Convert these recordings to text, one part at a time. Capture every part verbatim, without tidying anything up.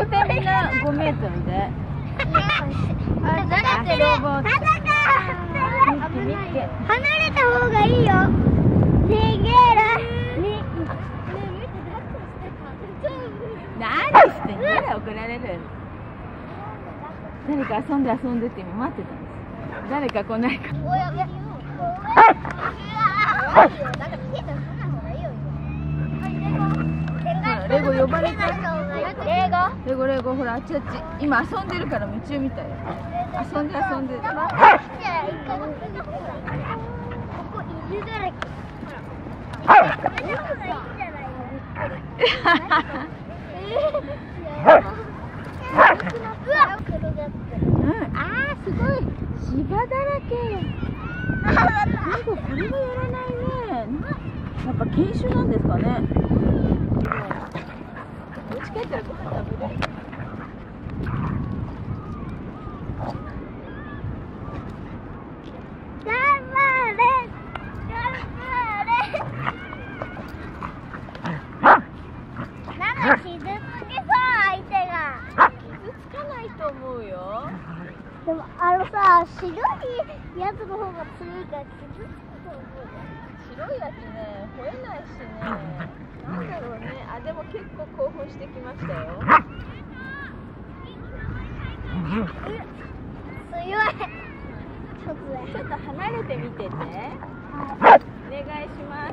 てみんなごメートルで。あ、慣れてる。 離れた方がいいよ。逃げる。 何してんの？怒られる。誰か遊んで遊んでって今待ってたんです。誰か来ないか。 おやべ。なんかピエタそんな方がいいよ。 レゴ呼ばれて。 レゴ。 レゴレゴほらあっちあっち。今遊んでるから夢中みたい。遊んで遊んでる。 ここ犬だらけ。ほら。これでもいいじゃないよ。 うん、あーすごい芝だらけ。なんかこれはやらないね。やっぱ研修なんですかね。お家帰ったらご飯食べれる。 頑張れ頑張れ。なんか傷つきそう相手が。 傷つかないと思うよ。 でもあのさ、白いやつの方が強いから傷つくと思う。 白いやつね、吠えないしね。なんだろうね。あ、でも結構興奮してきましたよ。 強い。ちょっとちょっと離れてみてて。お願いします。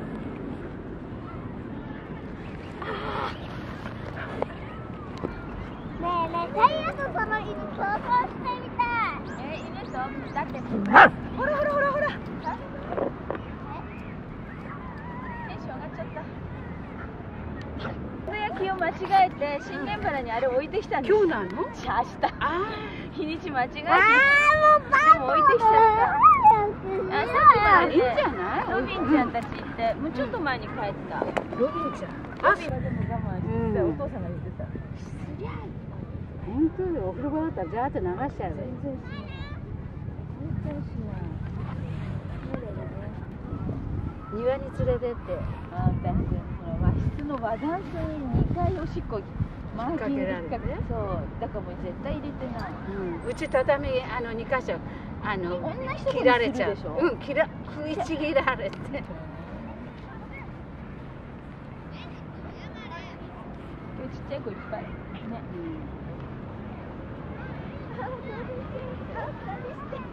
ねえねえ、タイヤとその犬競争してみたい。 え、犬とだってほらほらほらほら。テンション上がっちゃった。つぶやきを間違えて新年原にあれ置いてきたんです。 今日なの？ 明日。日にち間違えて。 あーもうバカ。 でも置いてきちゃった。あ、さっきまでいいんじゃない？ ロビンちゃんたち行って、もうちょっと前に帰った。 ロビンちゃん。 ロビンはでも我慢してた。お父さんが言ってた。すりゃ本当よ、お風呂場だったらジャーって流しちゃうよ。 全然しない。全然しない。 庭に連れてって。 あ、私和室の和断水ににかいおしっこマーキング引っ掛けて、そうだからもう絶対入れてない。 うん、うち畳あのに箇所あの同じとこに切られちゃう。 するでしょ。 うん、切ら食いちぎられて。 うちっちゃい子いっぱいね。 うん